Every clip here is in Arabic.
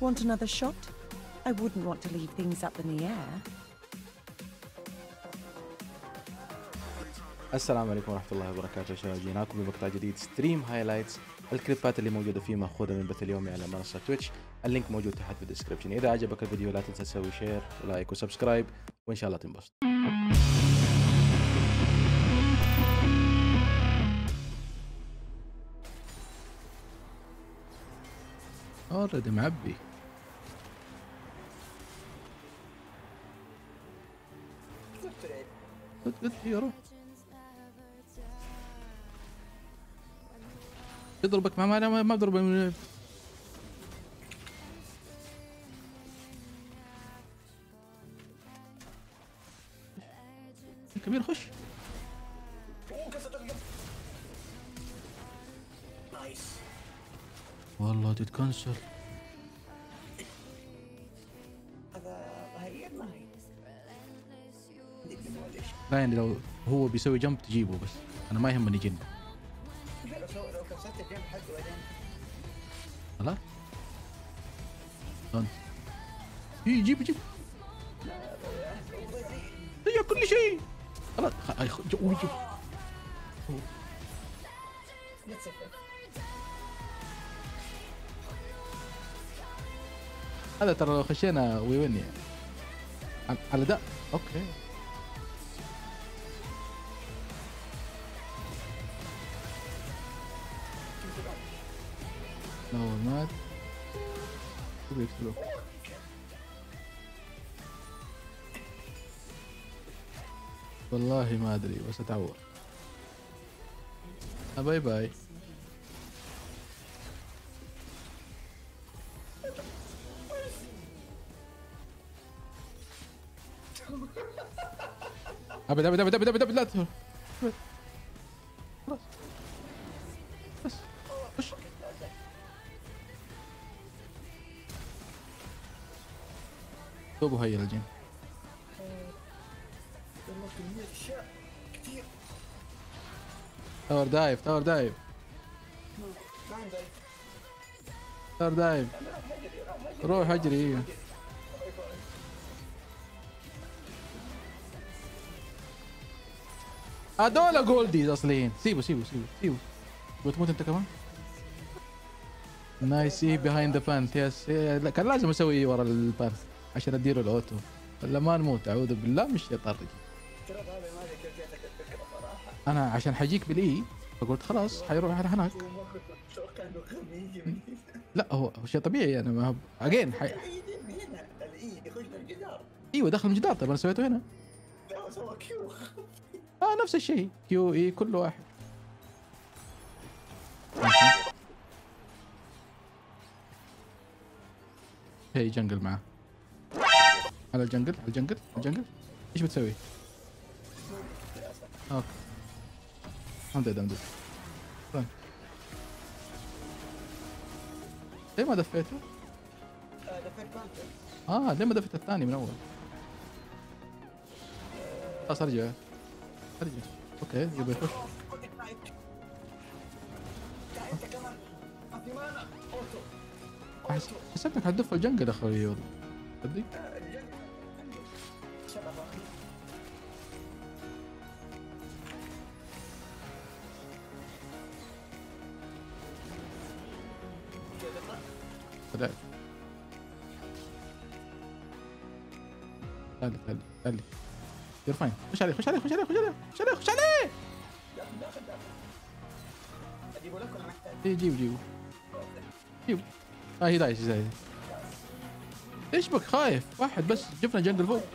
Want another shot? I wouldn't want to leave things up in the air. السلام عليكم ورحمة الله وبركاته يا شباب، جيناكم بمقطع جديد ستريم هايلايتس. الكليبات اللي موجودة فيه مأخوذة من البث اليومي على منصة تويتش، اللينك موجود تحت في الديسكربشن. إذا عجبك الفيديو لا تنسى تسوي شير ولايك وسبسكرايب، وإن شاء الله تنبسط. اوريدي معبي. قلت يروح يضربك ما بضربه من كبير. خش والله تتكنسل. لا يعني لو هو بيسوي جمب تجيبه، بس انا ما يهمني جن. لو كسرت الجنب حقه بعدين خلاص جيب هي كل شيء خلاص. هذا ترى لو خشينا ويوني على ده. اوكي لو مات شو بيكتبوا؟ والله ما ادري، بس اتعور. باي باي. ابد لا تدخل. خلاص بس خش. توبوا هيا الجن. والله كمية اشياء كثير. تاور دايف ما عندي تاور دايف. روح اجري. هذول جولديز اصليين. سيبوا بتموت انت كمان. نايس اي بيهايند ذا بانت. يس كان لازم اسوي ورا البانت عشان اديله الاوتو ولا ما نموت. اعوذ بالله مش شيطان رجيم. انا عشان حجيك بالاي فقلت خلاص حيروح على هناك. لا هو شيء طبيعي. انا ما اجين ايوه دخل من الجدار. طيب انا سويته هنا. نفس الشيء كيو اي كل واحد. هي جنجل معاه. على الجنجل ايش بتسوي؟ اوكي امدد طيب ليه ما دفيته؟ دفيت بانتر. ليه ما دفيت الثاني من اول؟ خلاص ارجع. اوكي يبي يخش. حسبتك حتدف الجنجل اخوي والله. تصدق؟ تعالي يور فاين. خش عليه اجيبه لك ولا محتاج؟ جيبه هي دايس زي ايش بك خايف؟ واحد بس جبنا جنجل فوق.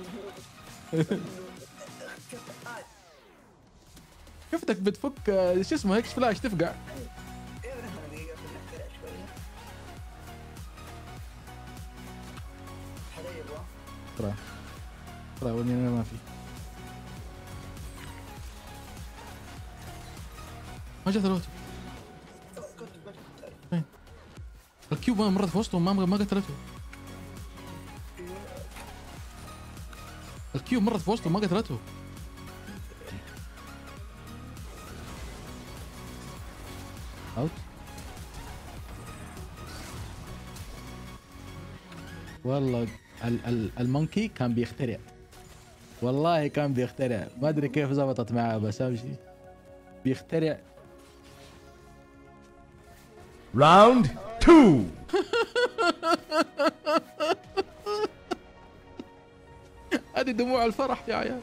شفتك بتفك شو اسمه هيك فلاش تفقع. ترى وني انا ما في. ما جت الوقت. فين؟ الكيوب مرت في وسطهم ما قتلته. الكيوب مرت في وسطهم ما قتلته. اوت والله المونكي كان بيخترع، والله كان بيخترع، ما ادري كيف زبطت معاه بس اهم شيء بيخترع. راوند 2. هذه دموع الفرح يا عيال.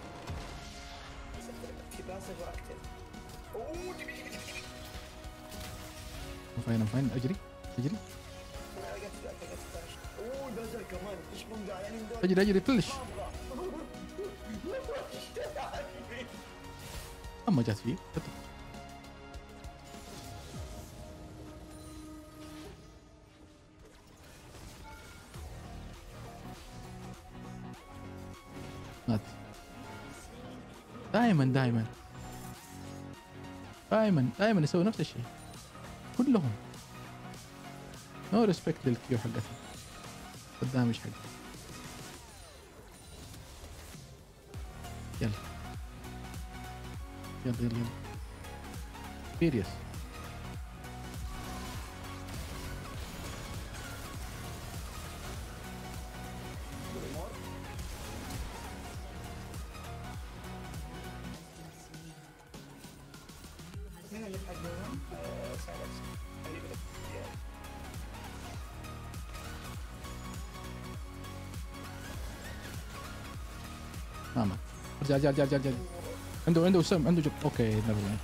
فين اجري اجري فلش. اما جات فيه مات. دائما يسوي نفس الشيء كلهم. نو ريسبكت للكيو حقتهم قدام ايش حقه. يلا سيريس. ماما ارجع. عنده سم، عنده جب. اوكي نيفر مايند.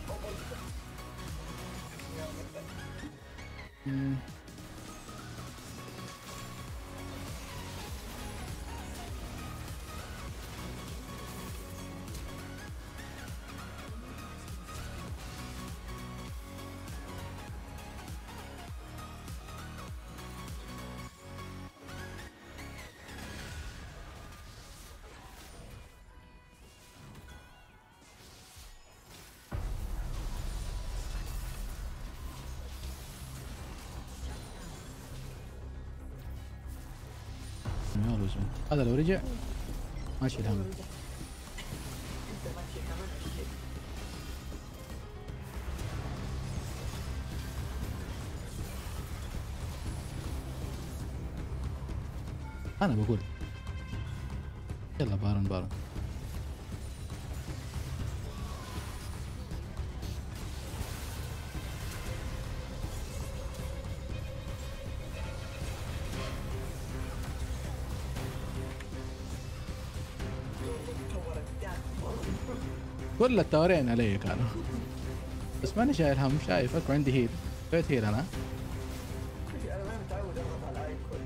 هذا لو رجع ماشي الهم. انا بقول يلا بارن. كل التورين علي كانوا، بس ماني شايل هم. شايفك وعندي هيل، بيت هيل انا. انا ما متعود اضغط على الايكون.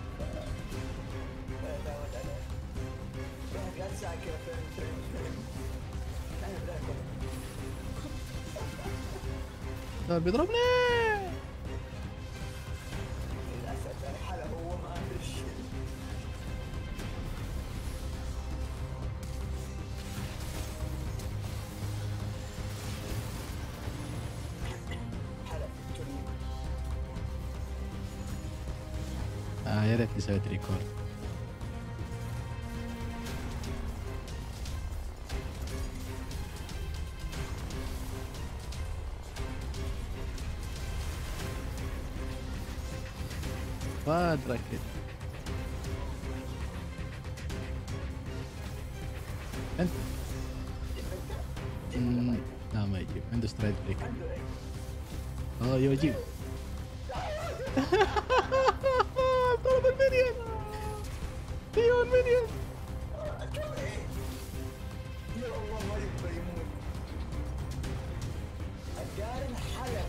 متعود عليه. قاعد ساعة كذا فيلم. بيضربني للاسف الحالة هو ما ادري ايش. يا ريتني سويت ريكورد. ما ادرك انت. لا ما يجيب، عنده سترايك بريك. يجيب. ضرب المنيون. المنيون يا الله ما يبغى يموت. القارن حلب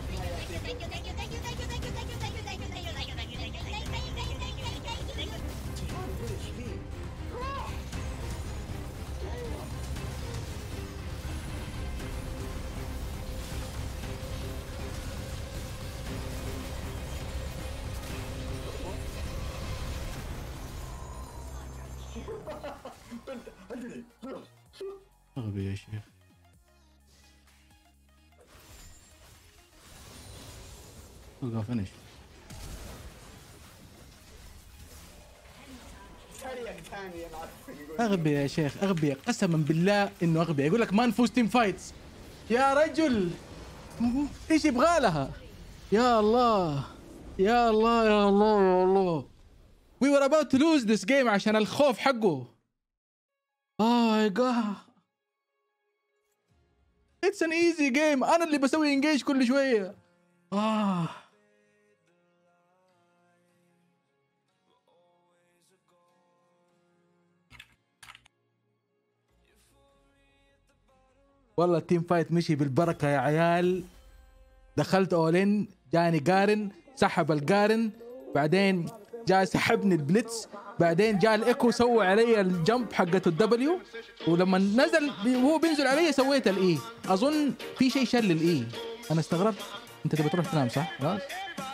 غبي يا شيخ. القى فينش. اغبي يا شيخ، اغبي قسما بالله انه اغبي. يقول لك ما نفوز تيم فايتس. يا رجل ايش يبغى لها؟ يا الله يا الله يا الله يا الله. We were about to lose this game عشان الخوف حقه. Oh my god. It's an easy game. أنا اللي بسوي engage كل شوية. والله التيم فايت مشي بالبركة يا عيال. دخلت اولين، جاني قارن، سحب القارن، بعدين جاء سحبني البليتس، بعدين جاء الايكو سوى علي الجمب حقته الدبليو، ولما نزل وهو بينزل علي سويت الاي. اظن في شيء شل الاي. انا استغربت. انت تبي تروح تنام صح؟ خلاص